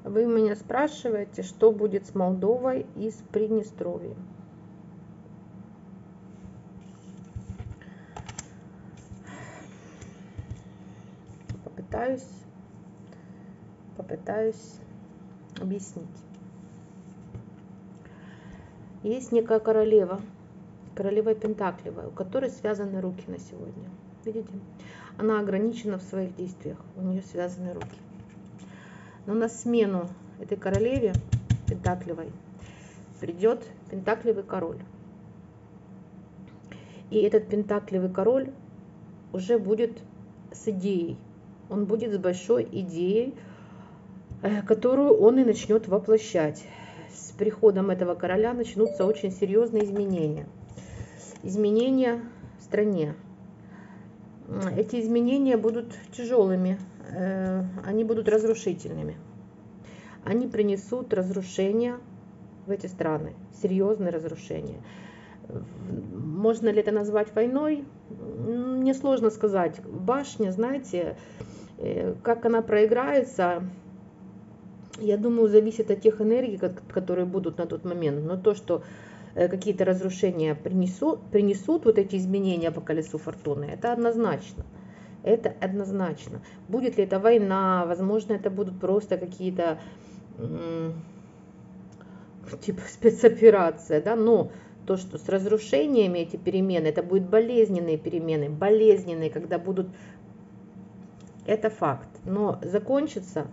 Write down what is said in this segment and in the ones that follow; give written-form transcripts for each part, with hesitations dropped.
Вы меня спрашиваете, что будет с Молдовой и с Приднестровьем. Попытаюсь объяснить. Есть некая королева Пентаклевая, у которой связаны руки на сегодня. Видите? Она ограничена в своих действиях, у нее связаны руки. Но на смену этой королеве Пентаклевой придет Пентаклевый король. И этот Пентаклевый король уже будет с идеей. Он будет с большой идеей, которую он и начнет воплощать. С приходом этого короля начнутся очень серьезные изменения. Изменения в стране. Эти изменения будут тяжелыми, они будут разрушительными. Они принесут разрушения в эти страны, серьезные разрушения. Можно ли это назвать войной? Мне сложно сказать. Башня, знаете, как она проиграется, я думаю, зависит от тех энергий, которые будут на тот момент. Но то, что какие-то разрушения принесут вот эти изменения по колесу фортуны, это однозначно. Это однозначно. Будет ли это война, возможно, это будут просто какие-то типа спецоперация, да, но то, что с разрушениями эти перемены, это будут болезненные перемены, болезненные, когда будут, это факт. Но закончится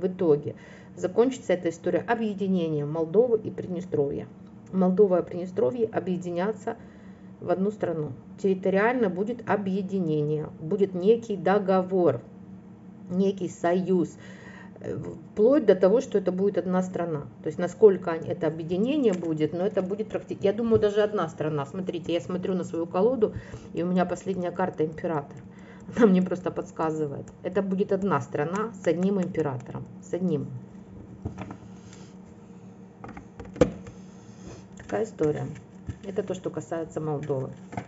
эта история объединением Молдовы и Приднестровья. Молдова и Приднестровье объединятся в одну страну. Территориально будет объединение, будет некий договор, некий союз, вплоть до того, что это будет одна страна. То есть насколько это объединение будет, но это будет практически, я думаю, даже одна страна. Смотрите, я смотрю на свою колоду, и у меня последняя карта император. Она мне просто подсказывает. Это будет одна страна с одним императором, с одним. Такая история. Это то, что касается Молдовы.